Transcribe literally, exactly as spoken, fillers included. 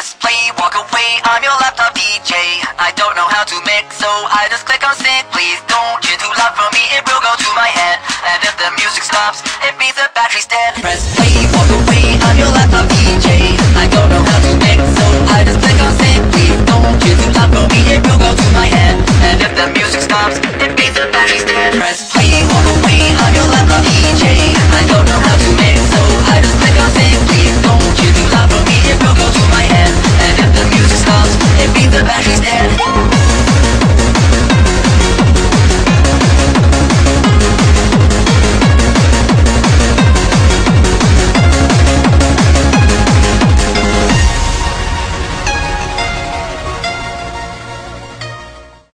press play, walk away, I'm your laptop D J. I don't know how to mix, so I just click on sync. Please don't get too loud for me, it will go to my head. And if the music stops, it means the battery's dead. Press